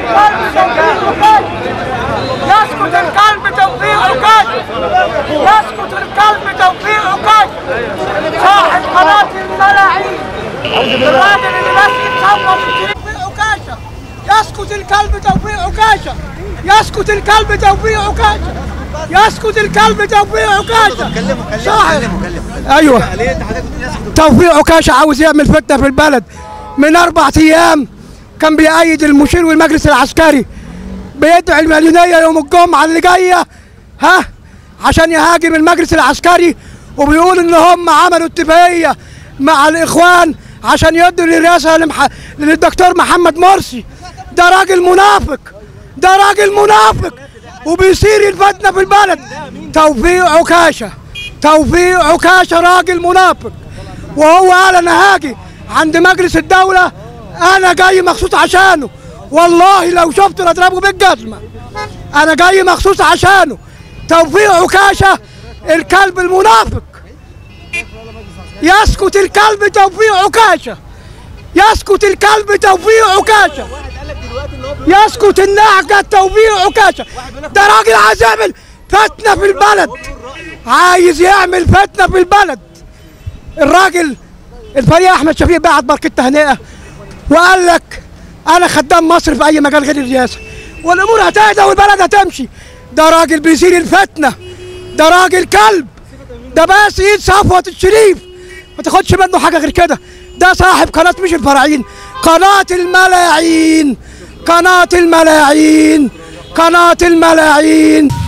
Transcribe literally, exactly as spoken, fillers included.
يسكت الكلب توفيق عكاشة. يسكت الكلب توفيق عكاشة صاحب قناة الملاعين، الراجل اللي ناس يتصور توفيق عكاشة. يسكت الكلب توفيق عكاشة. يسكت الكلب توفيق عكاشة. يسكت الكلب توفيق عكاشة. صاحب ايوه توفيق عكاشة عاوز يعمل فتنة في البلد. من اربع ايام كان بيأيد المشير والمجلس العسكري، بيدعي المليونية يوم الجمعة اللي جاية ها عشان يهاجم المجلس العسكري، وبيقول ان هم عملوا اتفاقية مع الاخوان عشان يدوا الرئاسة لمح... للدكتور محمد مرسي. ده راجل منافق، ده راجل منافق وبيصير الفتنة في البلد. توفيق عكاشة، توفيق عكاشة راجل منافق، وهو قال انا هاجي عند مجلس الدولة، انا جاي مخصوص عشانه، والله لو شفته لاضربه بالجزمة، انا جاي مخصوص عشانه. توفيق عكاشة الكلب المنافق. يسكت الكلب توفيق عكاشة. يسكت الكلب توفيق عكاشة. يسكت النعجة توفيق عكاشة. ده راجل عايز يعمل فتنة في البلد، عايز يعمل فتنة في البلد. الراجل الفريق احمد شفيق بعت بركة تهنئة وقال لك انا خدام مصر في اي مجال غير الرئاسة، والامور هتهدى والبلد هتمشي. ده راجل بيثير الفتنة، ده راجل كلب، ده بس ايد صفوة الشريف ما تاخدش منه حاجة غير كده. ده صاحب قناة مش الفراعين، قناة الملاعين، قناة الملاعين، قناة الملاعين.